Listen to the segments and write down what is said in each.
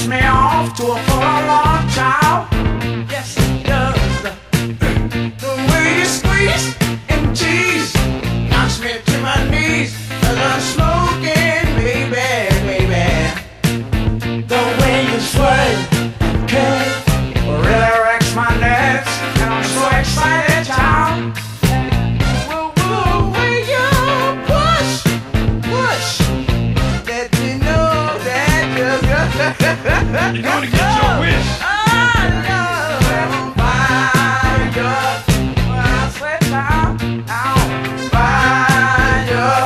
sends me off to a forlorn child. Yes, it does. The way you squeeze and tease knocks me to my knees as I'm smoking, baby, baby. The way you swerve and curve really wrecks my nerves, and I'm so excited, child. When you push, let me know that you're gonna get your wish. I know fire. When I say down, fire.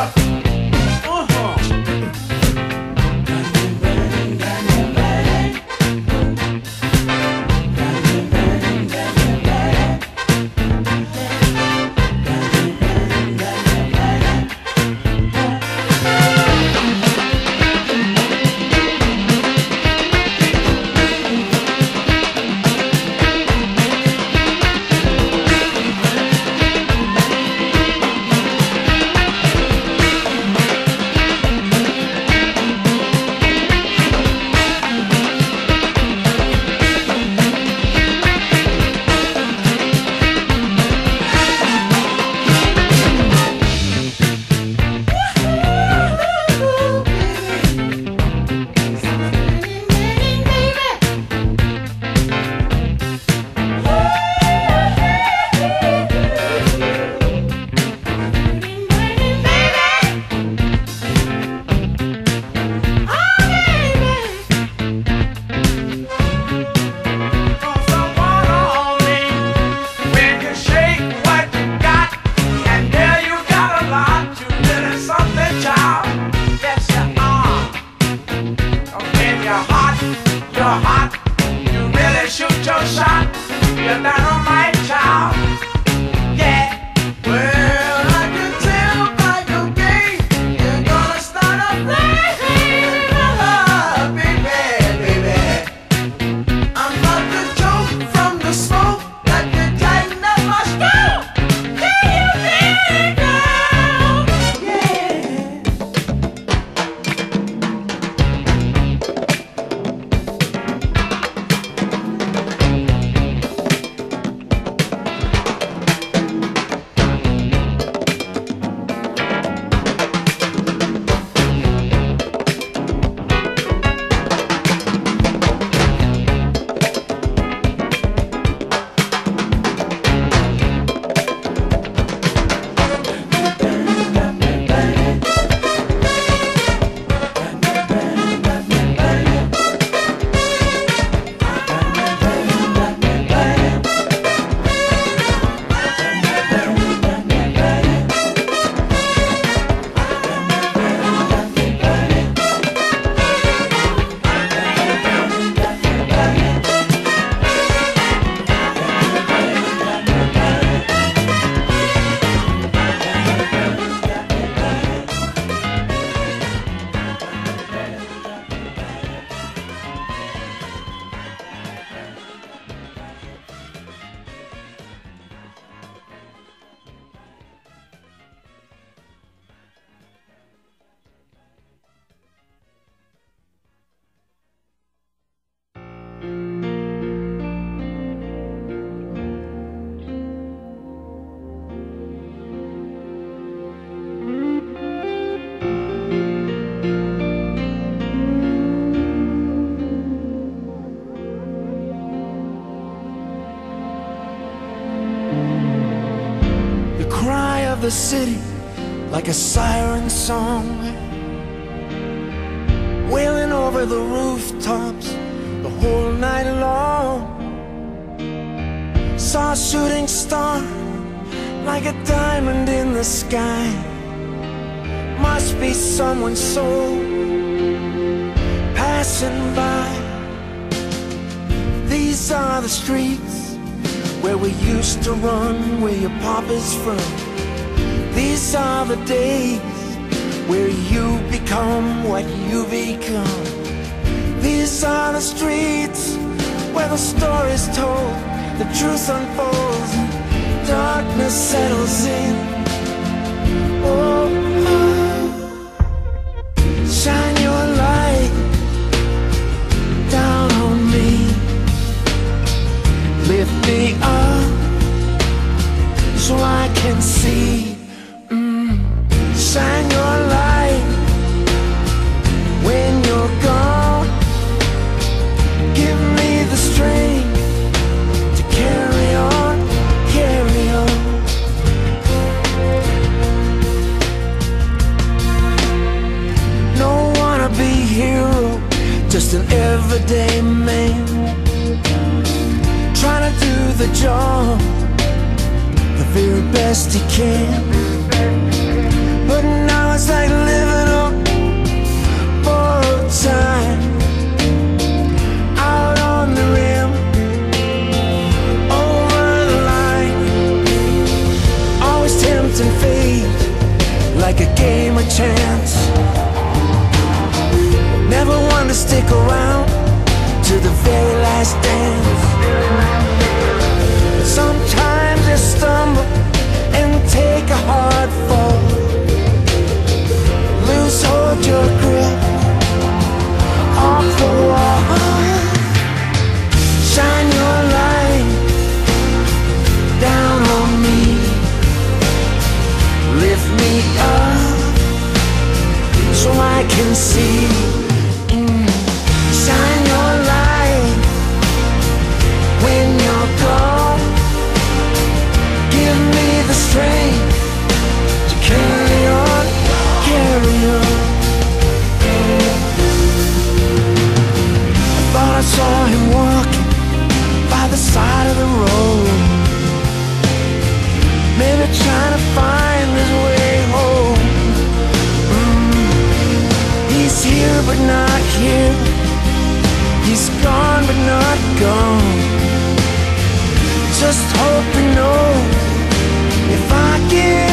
You're hot, you really shoot your shot. You're dynamite, child. Yeah, well, I can tell by your game you're gonna start a flame, baby, baby. I'm about to choke from the smoke that you tighten up my stroke. Can you feel it, girl? Yeah. The city like a siren song, wailing over the rooftops the whole night long. Saw a shooting star like a diamond in the sky. Must be someone's soul passing by. These are the streets where we used to run, where your papa's from. These are the days where you become what you become. These are the streets where the story's told, the truth unfolds, and darkness settles in. Oh, shine your light down just an everyday man, trying to do the job the very best he can. But now it's like living on borrowed time, out on the rim, over the line, always tempting fate like a game of chance. Never one to stick around to the very last dance. Sometimes you stumble and take a hard fall, lose hold your grip off the wall. Shine your light down on me, lift me up so I can see. Shine your light when you're gone, give me the strength to carry on, carry on. I thought I saw him walking by the side of the road, maybe trying to find his way home. He's here but not here, he's gone but not gone. Just hope you know, if I give